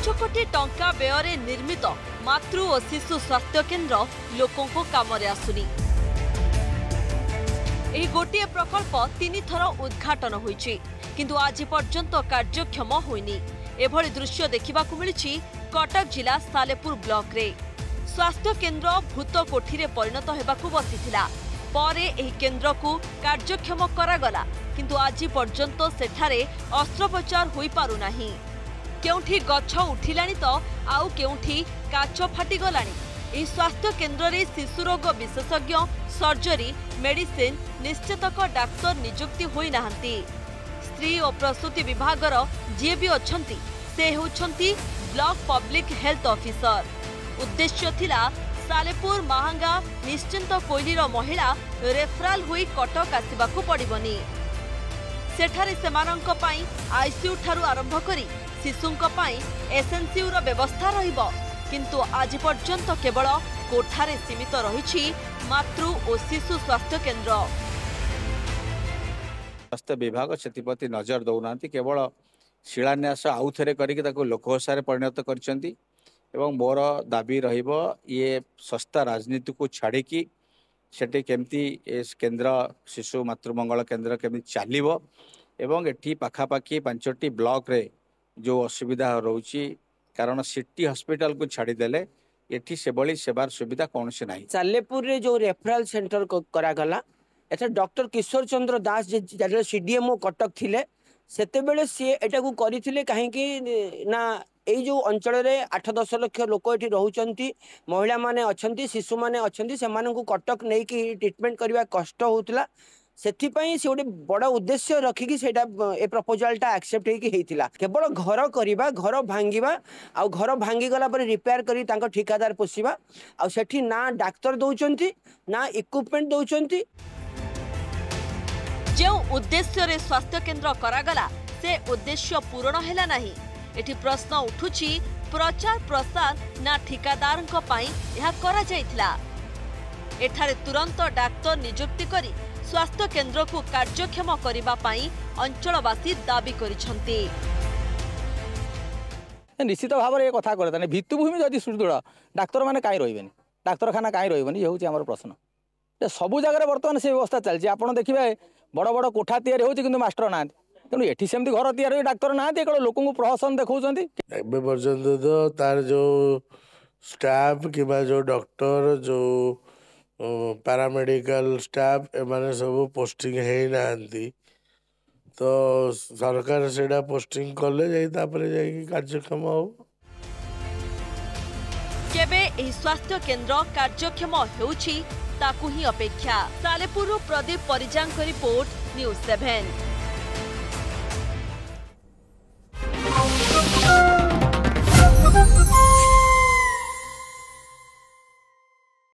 पांच कोटी टंका व्यय निर्मित मातृ और शिशु स्वास्थ्य केन्द्र लोकों को कामरे आसुनी। एही गोटे प्रकल्प 3 थर उद्घाटन होईछि किंतु आज पर्यंत कार्यक्षम होइनी। एभली दृश्य देखिबाकू मिलिछि कटक जिला सालेपुर ब्लॉक रे। स्वास्थ्य केन्द्र भूत कोठी रे परिणत हेबाकू बसिथिला। परे एही केन्द्र को कार्यक्षम करागला किंतु आज पर्यंत सेठारे अस्त्रोपचार होई पारु नाही। केउठी गछ उठिलानी तो आउ केउठी काच फाटी गलानी। एही स्वास्थ्य केन्द्र रे शिशु रोग विशेषज्ञ, सर्जरी, मेडिसिन निश्चितक डाक्तर नियुक्ति होई नाहंती। स्त्री और प्रसूति विभागर जे भी अछंती से हेउछंती ब्लॉक पब्लिक हेल्थ ऑफिसर। उद्देश्य थिला सालेपुर महांगा निश्चिंत कोइलीर महिला रेफराल हुई कटक आसिबाकू पड़िबनी। सेठारे सेमानंक पई आईसीयू ठारू आरंभ करी शिशुंक पई एसएनसीयू रो व्यवस्था रहिबो किंतु आज पर्यंत केवल कोठारे सीमित रहिछि मातृ और शिशु स्वास्थ्य केन्द्र। स्वास्थ्य विभाग सेतिप्रति नजर दौनांती केवल शिलान्यास आउ थरे करिक ताको लोकभाषा परिणत करछंती एवं मोर दाबी रहिबो ये सस्ता राजनीति को छाड़िकी सेठी केमती केन्द्र शिशु मातृमंगल केन्द्र केमती चलिबो एवं एठी पाखापाखी 5टी ब्लॉक रे जो असुविधा रोची कारण सिटी हॉस्पिटल को छाड़ी देले एठी सेबली सेवार सुविधा कौन से नहीं। सालेपुर रे जो रेफरल सेंटर करा गला एथा डॉक्टर किशोर चंद्र दास जे सीडीएमओ कटक थिले सेते बेले सी एटा को करिथिले काहे कि ना एई जो अंचल रे 8-10 लाख लोक एठी रहउचंती, महिला माने अछंती, शिशु माने अछंती, सेमानन को कटक नै कि ट्रीटमेंट करबा कष्ट होउतला। सेथि पई से ओडे बड़ा उद्देश्य रखी कि सेटा ए प्रपोजलटा एक्सेप्ट हे कि हेतिला। केवल घर करिबा, घर भांगीबा आ घर भांगी गला पर रिपेयर करी तांको ठिकादार पोसीबा आ सेठी ना डाक्टर दउचंती ना इक्विपमेंट दउचंती। जे उद्देश्य रे स्वास्थ्य केन्द्र करागला से उद्देश्य पूर्ण हैला नाही। एठी प्रश्न उठुछि प्रचार प्रसार ना ठिकादारंक पई यह करा जायतिला। एठारे तुरंत डाक्तर नियुक्ति करी स्वास्थ्य केन्द्र को कार्यक्षम करिबा पई अंचलवासी दाबी करिसंती। निश्चित भाव में कथा करता भित्तिभूमि जदि सुदृढ़ डाक्तर मैंने कहीं रही डाक्तखाना कहीं रही ये हूँ आम प्रश्न। सबू जगह बर्तमान से व्यवस्था चलती आप देखिए बड़ बड़ कोठा तैयारी होती किंतु मास्टर ना तेणु एटी सेमती घर तैयारी डाक्तर ना लोक प्रहसन देखा पर्यंत तो तार जो स्टाफ कि जो डॉक्टर जो पैरामेडिकल स्टाफ एमाने सब पोस्टिंग है ना तो सरकार से पोस्टिंग कले जाई कार्यक्षम हो। केबे एही स्वास्थ्य केन्द्र कार्यक्षम हेउछि ताकू ही अपेक्षा। सालेपुर प्रदीप परिजांक रिपोर्ट न्यूज 7।